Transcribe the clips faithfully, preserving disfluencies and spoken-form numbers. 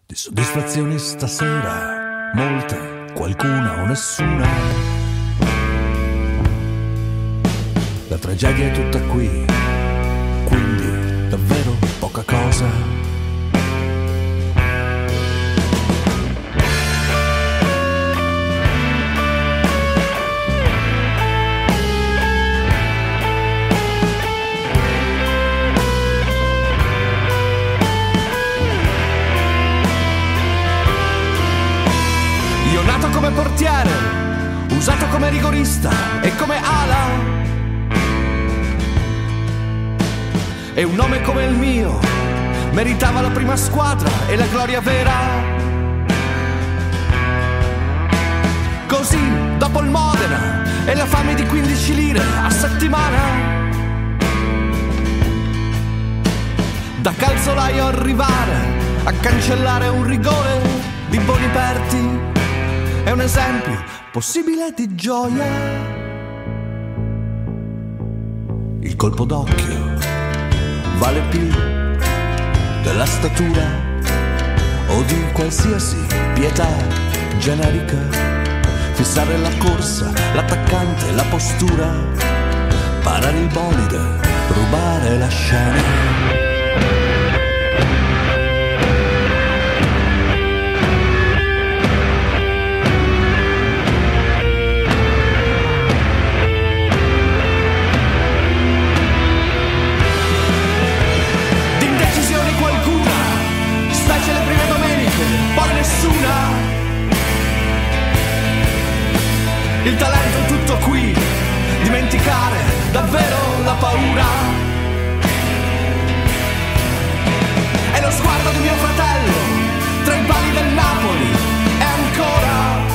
Di soddisfazioni stasera, molte, qualcuna o nessuna. La tragedia è tutta qui, quindi davvero poca cosa. Io nato come portiere, usato come rigorista e come ala, e un nome come il mio meritava la prima squadra e la gloria vera. Così, dopo il Modena e la fame di quindici lire a settimana, da calzolaio arrivare a cancellare un rigore di Boniperti è un esempio possibile di gioia. Il colpo d'occhio vale più della statura o di qualsiasi pietà generica. Fissare la corsa, l'attaccante, la postura, parare il bolide, rubare la scena. Le prime domeniche, poi nessuna. Il talento è tutto qui, dimenticare davvero la paura. È lo sguardo di mio fratello tra i pali del Napoli e ancora.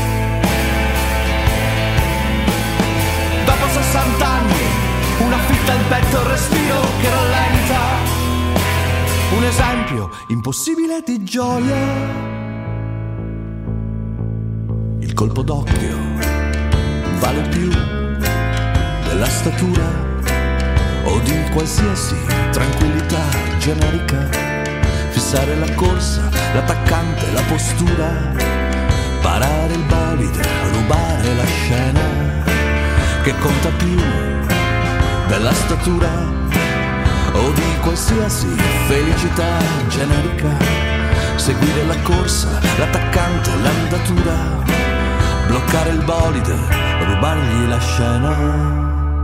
Dopo sessanta anni, una fitta al petto, il respiro che rallenta. Un esempio impossibile di gioia. Il colpo d'occhio vale più della statura o di qualsiasi tranquillità generica. Fissare la corsa, l'attaccante, la postura, parare il bolide, rubare la scena. Che conta più della statura o di qualsiasi felicità generica. Seguire la corsa, l'attaccante, l'andatura, bloccare il bolide, rubargli la scena.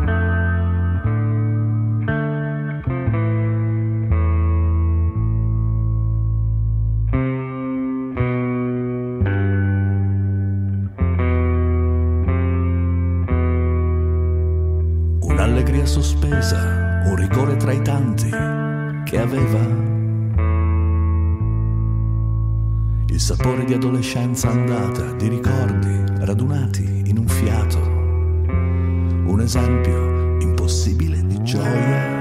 Un'allegria sospesa, un rigore tra i tanti che aveva, il sapore di adolescenza andata, di ricordi radunati in un fiato, un esempio impossibile di gioia.